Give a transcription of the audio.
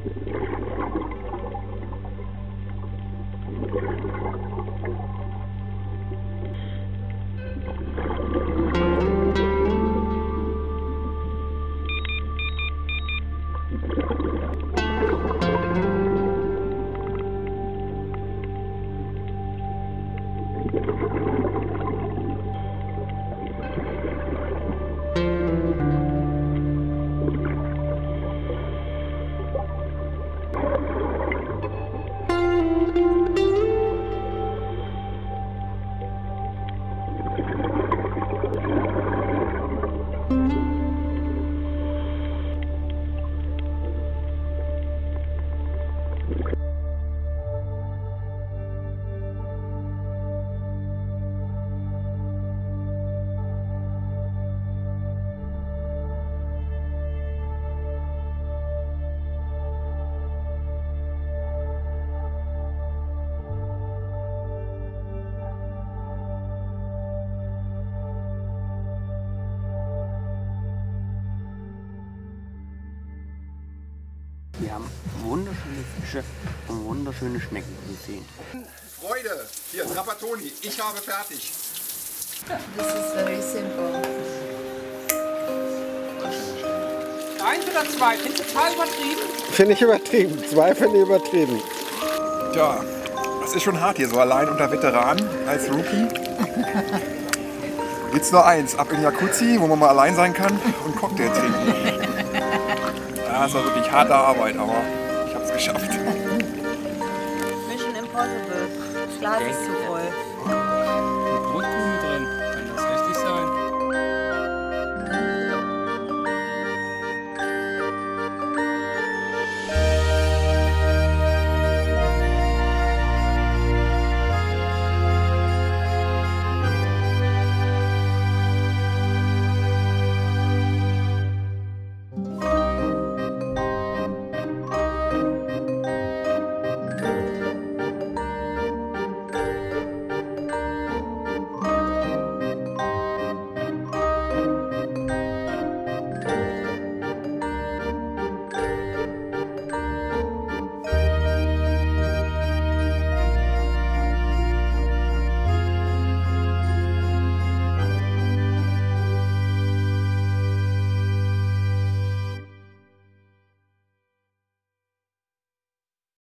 Wir haben wunderschöne Fische und wunderschöne Schnecken gesehen. Freude! Hier, Trapattoni, ich habe fertig. This is very simple. Eins oder zwei? Finde ich total übertrieben? Finde ich übertrieben. Zwei finde ich übertrieben. Tja, das ist schon hart hier, so allein unter Veteranen als Rookie. Jetzt nur eins, ab in Jacuzzi, wo man mal allein sein kann und Cocktail trinken. Ja, es war wirklich harte Arbeit, aber ich habe es geschafft. Mission Impossible. Das Glas ist zu voll. Mit Rücken